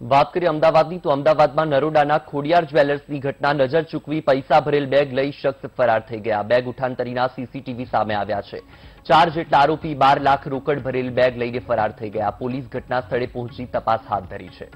बात करिए अमदावादनी तो अमदावादમાં નરોડાના ખોડિયાર જ્વેલર્સની ઘટના નજર ચૂકવી પૈસા ભરેલ બેગ લઈ શખ્સ ફરાર થઈ ગયા। બેગ ઉઠાંતરીના સીસીટીવી સામે આવ્યા છે। 4 જેટલા આરોપી 12 લાખ રોકડ ભરેલ બેગ લઈને ફરાર થઈ ગયા। પોલીસ ઘટના સ્થળે પહોંચી તપાસ હાથ ધરી છે।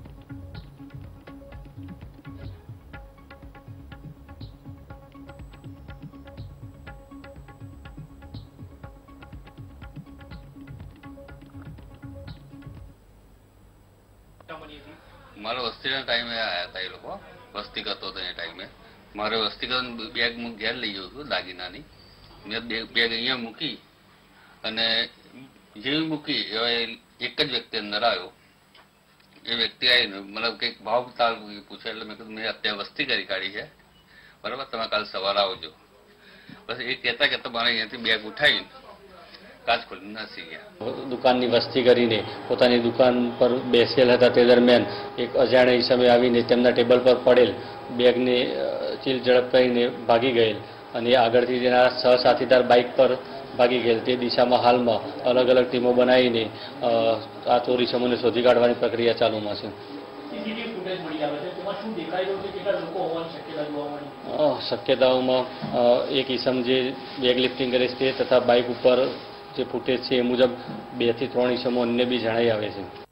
मारे वस्ती टाइम में आया था ये लोग वस्ती करते थे टाइम में मारे वस्ती कर बेग मैं घेर ली गयो दागीना मैं बेग अँ मूकी जेवी मूकी एक ज व्यक्ति अंदर आयो। ये व्यक्ति आई मतलब कई भाव ताल पूछे मैं कीधु मैं अत्यार वस्ती करी काढ़ी है बराबर तमे काल सवारे आवजो। बस ये कहता कहता मारे अहींयाथी बेग उठाई काच खोली नासी गया। दुकान की वस्ती करीने पोतानी दुकान पर बेसेल हता ते दरमियान एक अजाण्या ईसमे आवीने तेमना टेबल पर पड़ेल बेग ने चील झड़प करीने भागी गयेल अने आगळथी तेना सहसाथीदार बाइक पर भागी गयेल। ते दिशामां हालमां अलग अलग टीमों बनावीने आ चोरी समूहने शोधी काढवानी प्रक्रिया चालुमां छे। शक्यताओं एक ईसम जे बेग लिफ्टिंग करे छे तथा बाइक पर जे फूटेज है मुजब 2 થી 3 ईसमों अन्य भी जणाई आवे छे।